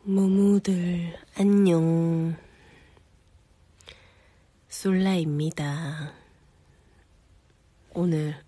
무무들 안녕. 솔라입니다. 오늘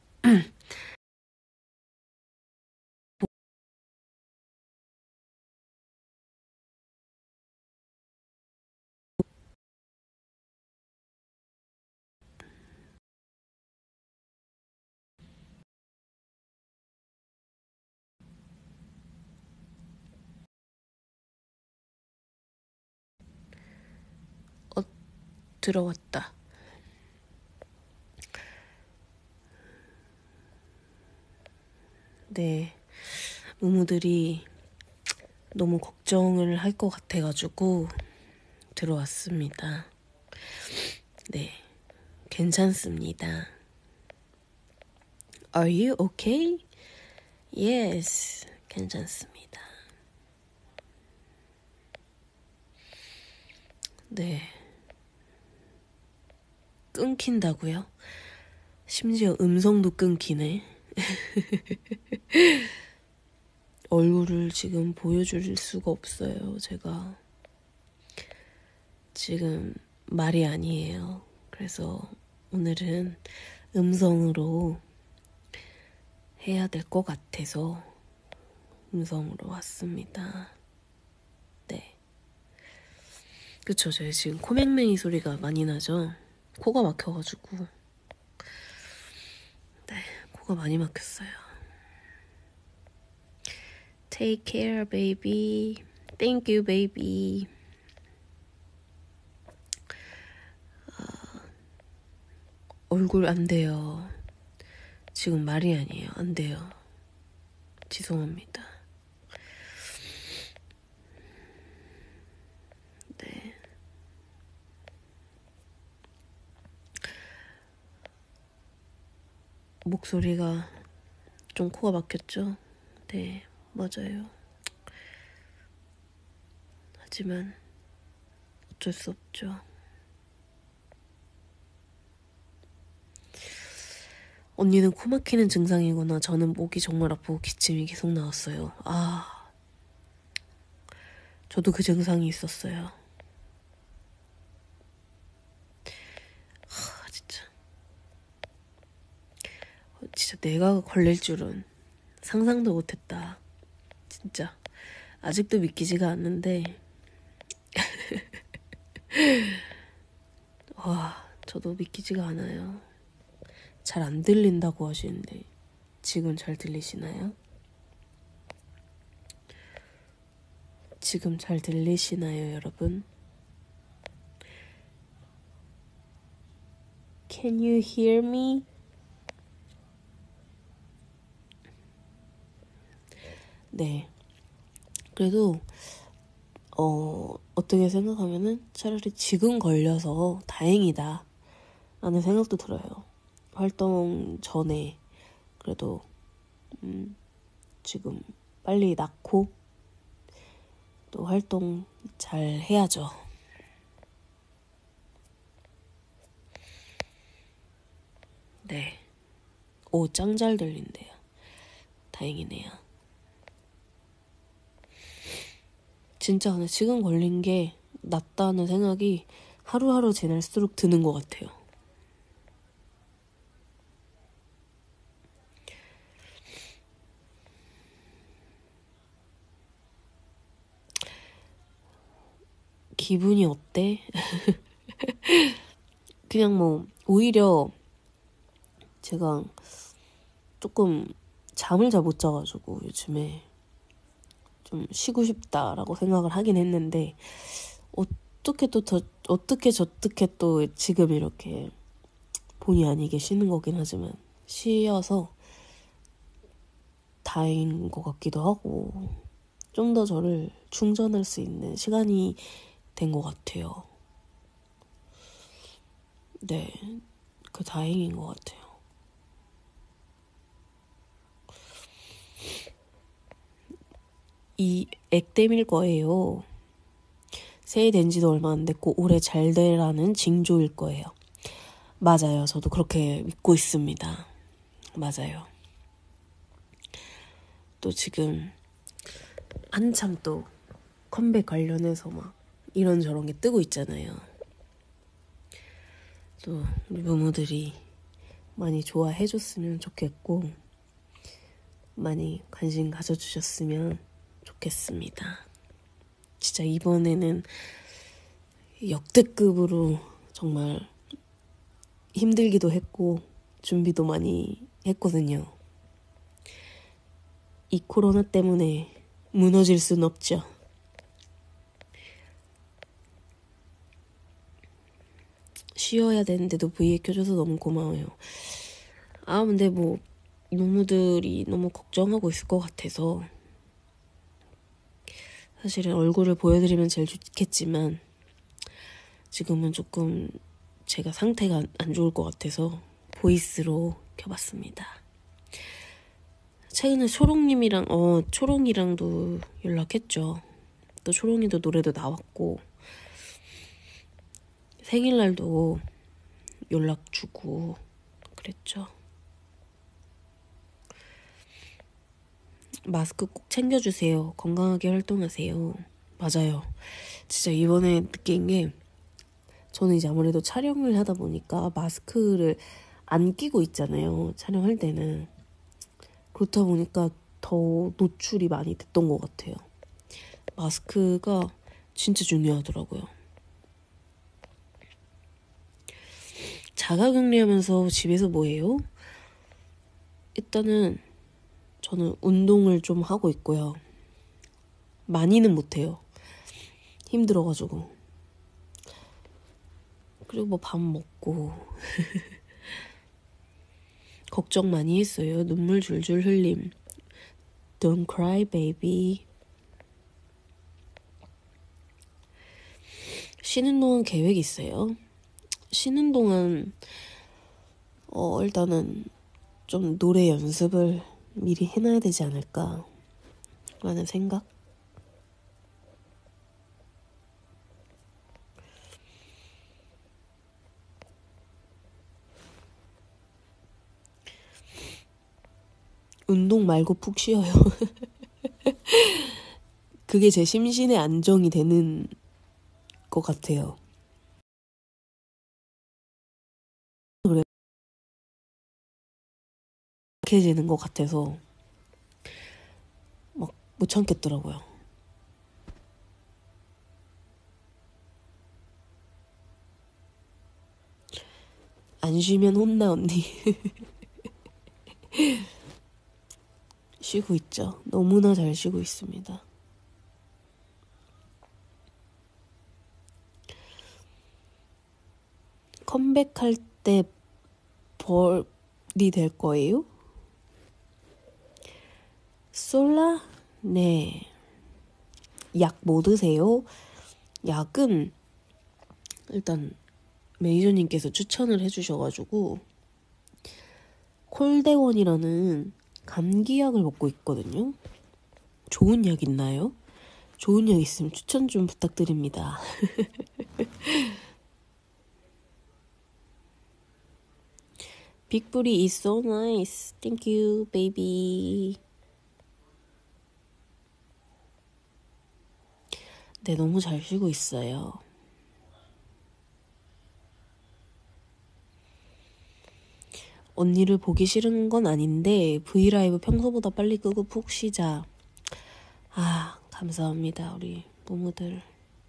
들어왔다. 네, 무무들이 너무 걱정을 할 것 같아가지고 들어왔습니다. 네, 괜찮습니다. Are you okay? Yes, 괜찮습니다. 네, 끊긴다고요? 심지어 음성도 끊기네. 얼굴을 지금 보여줄 수가 없어요. 제가 지금 말이 아니에요. 그래서 오늘은 음성으로 해야 될 것 같아서 음성으로 왔습니다. 네. 그쵸, 저희 지금 코맹맹이 소리가 많이 나죠? 코가 막혀가지고. 네, 코가 많이 막혔어요. Take care, baby. Thank you, baby. 얼굴 안 돼요. 지금 말이 아니에요. 안 돼요. 죄송합니다. 네. 목소리가 좀 코가 막혔죠? 네, 맞아요. 하지만 어쩔 수 없죠. 언니는 코 막히는 증상이구나. 저는 목이 정말 아프고 기침이 계속 나왔어요. 저도 그 증상이 있었어요. 진짜 내가 걸릴 줄은 상상도 못했다. 진짜 아직도 믿기지가 않는데 저도 믿기지가 않아요. 잘 안 들린다고 하시는데 지금 잘 들리시나요? 지금 잘 들리시나요, 여러분? Can you hear me? 네. 그래도 어떻게 생각하면은 차라리 지금 걸려서 다행이다 라는 생각도 들어요. 활동 전에 그래도 지금 빨리 낫고 또 활동 잘 해야죠. 네. 짱 잘 들린대요. 다행이네요. 진짜 근데 지금 걸린 게 낫다는 생각이 하루하루 지날수록 드는 것 같아요. 기분이 어때? 그냥 오히려 제가 조금 잠을 잘 못 자가지고 요즘에 좀 쉬고 싶다라고 생각을 하긴 했는데 어떻게 저떻게 또 지금 이렇게 본의 아니게 쉬는 거긴 하지만 쉬어서 다행인 것 같기도 하고 좀 더 저를 충전할 수 있는 시간이 된 것 같아요. 네, 다행인 것 같아요. 이 액땜일 거예요. 새해 된 지도 얼마 안 됐고 올해 잘 되라는 징조일 거예요. 맞아요. 저도 그렇게 믿고 있습니다. 맞아요. 또 지금 한참 또 컴백 관련해서 막 이런저런 게 뜨고 있잖아요. 또 우리 부모들이 많이 좋아해줬으면 좋겠고 많이 관심 가져주셨으면 좋겠습니다. 진짜 이번에는 역대급으로 정말 힘들기도 했고 준비도 많이 했거든요. 이 코로나 때문에 무너질 순 없죠. 쉬어야 되는데도 V에 켜줘서 너무 고마워요. 근데 뭐 부모들이 너무 걱정하고 있을 것 같아서 사실은 얼굴을 보여드리면 제일 좋겠지만 지금은 조금 제가 상태가 안 좋을 것 같아서 보이스로 켜봤습니다. 최근에 초롱이랑도 연락했죠. 또 초롱이도 노래도 나왔고 생일날도 연락 주고 그랬죠. 마스크 꼭 챙겨주세요. 건강하게 활동하세요. 맞아요. 진짜 이번에 느낀 게 저는 이제 아무래도 촬영을 하다 보니까 마스크를 안 끼고 있잖아요. 촬영할 때는. 그렇다 보니까 더 노출이 많이 됐던 것 같아요. 마스크가 진짜 중요하더라고요. 자가격리하면서 집에서 뭐 해요? 일단은 저는 운동을 좀 하고 있고요. 많이는 못해요. 힘들어가지고. 그리고 뭐 밥 먹고 걱정 많이 했어요. 눈물 줄줄 흘림. Don't cry, baby. 쉬는 동안 계획 있어요? 쉬는 동안 일단은 좀 노래 연습을 미리 해놔야 되지 않을까 라는 생각? 운동 말고 푹 쉬어요. 그게 제 심신의 안정이 되는 것 같아요. 그래, 약해지는 것 같아서 막 못 참겠더라고요. 안 쉬면 혼나, 언니. 쉬고 있죠. 너무나 잘 쉬고 있습니다. 컴백할 때 벌이 될 거예요? 솔라? 네. 약 뭐 드세요? 약은 일단 매니저님께서 추천을 해주셔가지고 콜데원이라는 감기약을 먹고 있거든요. 좋은 약 있나요? 좋은 약 있으면 추천 좀 부탁드립니다. 빅브리 is so nice. Thank you, baby. 네, 너무 잘 쉬고 있어요. 언니를 보기 싫은 건 아닌데 브이라이브 평소보다 빨리 끄고 푹 쉬자. 감사합니다. 우리 무무들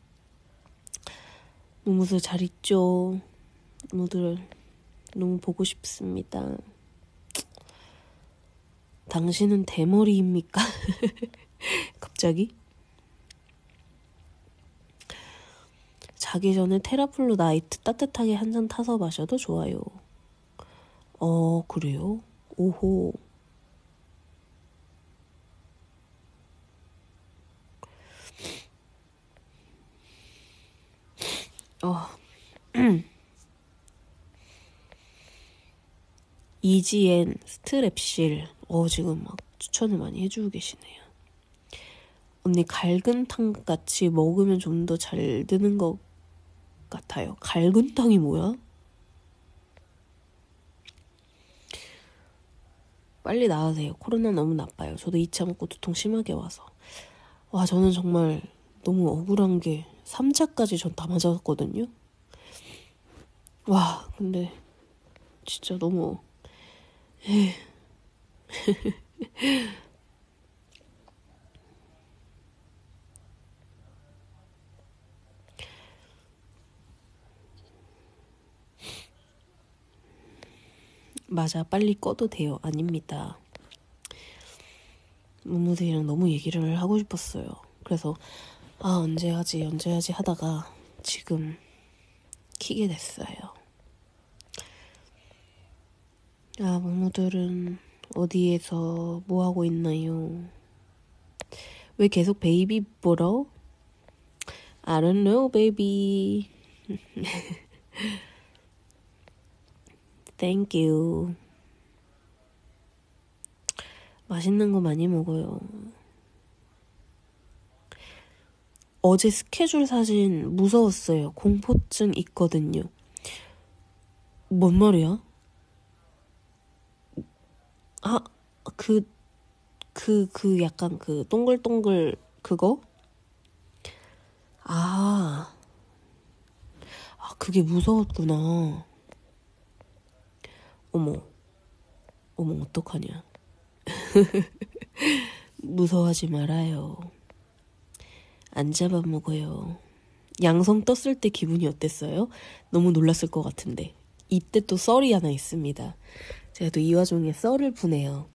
잘 있죠? 무무들 너무 보고 싶습니다. 당신은 대머리입니까? 갑자기? 자기 전에 테라플루 나이트 따뜻하게 한 잔 타서 마셔도 좋아요. 그래요? 오호. 이지앤 스트랩실. 지금 막 추천을 많이 해주고 계시네요. 언니 갈근탕같이 먹으면 좀 더 잘 드는 것 같아요. 갈근탕이 뭐야? 빨리 나으세요. 코로나 너무 나빠요. 저도 2차 먹고 두통 심하게 와서. 저는 정말 너무 억울한 게 3차까지 전 다 맞았거든요. 와, 근데 진짜 너무 맞아, 빨리 꺼도 돼요. 아닙니다. 무무들이랑 너무 얘기를 하고 싶었어요. 그래서 언제 하지 하다가 지금 키게 됐어요. 무무들은 어디에서 뭐 하고 있나요? 왜 계속 베이비 보러? I don't know, baby. Thank you. 맛있는 거 많이 먹어요. 어제 스케줄 사진 무서웠어요. 공포증 있거든요. 뭔 말이야? 약간 그 동글동글 그거? 그게 무서웠구나. 어머, 어떡하냐. 무서워하지 말아요. 안 잡아먹어요. 양성 떴을 때 기분이 어땠어요? 너무 놀랐을 것 같은데. 이때 또 썰이 하나 있습니다. 제가 또 이 와중에 썰을 푸네요.